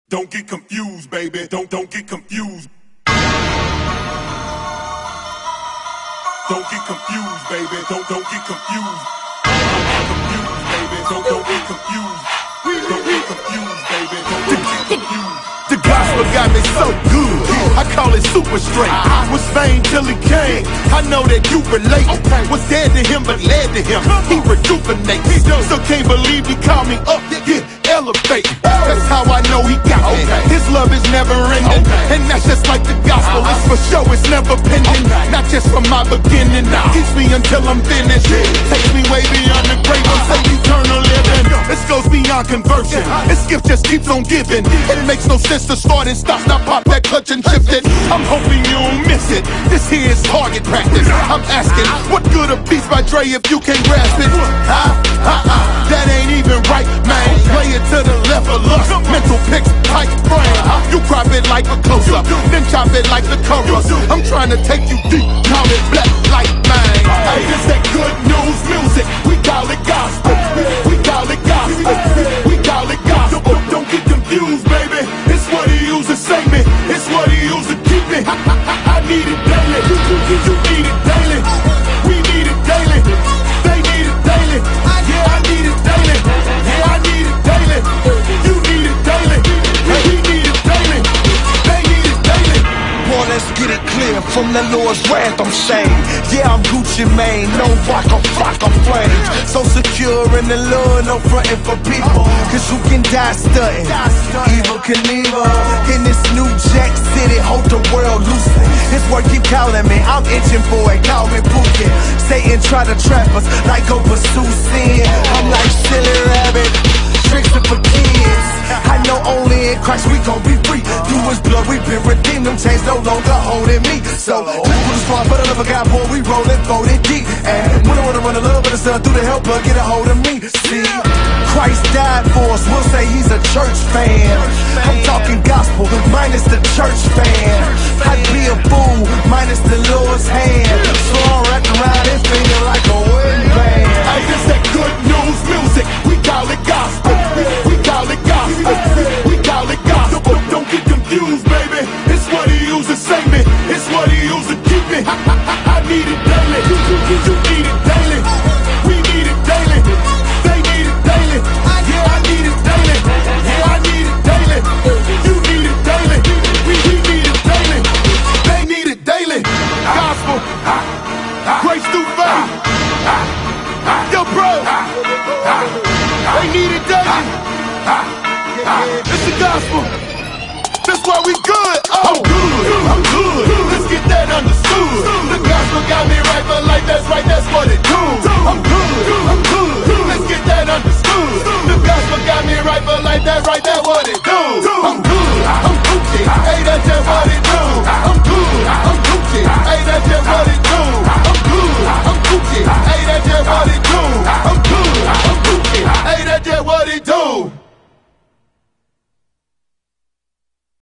Don't get confused, baby. Don't get confused. Don't get confused, baby. Don't get confused. Confused, baby. Don't get confused. Don't get confused, baby. Don't get confused. The gospel got me so good, I call it super straight. Was vain till he came, I know that you relate. Was dead to him but led to him, he rejuvenates. Still can't believe he called me up, yeah, elevate. That's how I know he got me. His love is never ending, and that's just like the gospel. It's for show, it's never pending. Not just from my beginning, keeps me until I'm finished. Takes me way beyond the grave, I'm say eternal living. This goes beyond conversion, this gift just keeps on giving. It makes no sense to start and stop, now pop that clutch and shift it. I'm hoping you don't miss it, this here is target practice. I'm asking, what good a Beats by Dre if you can't grasp it? That ain't even right, man. Play it to the left of lust, mental pics, tight frame. You crop it like a close-up, then chop it like the chorus. I'm trying to take you deep, call it black like mine. Hey, this that good news music, we call it gospel. We call it gospel, we call it gospel. Don't get confused, baby, it's what he used to save me, it's what he used to keep me. I need it daily, you need it daily, we need it daily, they need it daily. Yeah, I need it daily, yeah, I need it daily, you need it daily, and we need it daily, they need it daily. Boy, let's get it clear, from the Lord's wrath I'm saved. Yeah, I'm Gucci Mane, no rock, I'm flock, I'm flames. So secure in the Lord, no frontin' for people, cause you can die stuntin'. Evil Knievel, in this new Jack City, hold the world loosely. His word keep calling me, I'm itching for it, call me Pookie. Satan try to trap us, like go pursue sin. I'm like silly rabbit, tricks are for kids. I know only in Christ we gon' be free. Through his blood we been redeemed, them chains no longer holding me. So, just put the squad, but I love a guy, boy, we rollin', folded deep. And when I wanna run a little bit of stuff through the helper, get a hold of me. See, Christ died for us, we'll say he's a church fan. I'm talking gospel, minus the church fan. I'd be a fool, minus the Lord's hand. So I'm wrapped around and feeling like a wedding band. Hey, this that good news music, we call it gospel. We call it gospel, we call it gospel. Don't get confused, baby, it's what he used to save me, it's what he used to keep me. I need it daily, you need it daily, we need it daily, they need it daily. Yeah, I need it daily, yeah, I need it daily, you need it daily, we need it daily, they need it daily. Gospel, grace through faith. Yo, bro, they need it daily. It's the gospel, that's why we good. Oh, I'm good, let's get that understood. The gospel got me right for life, that's right, that's what it do. I'm good, let's get that understood. The gospel got me right for life, that's right.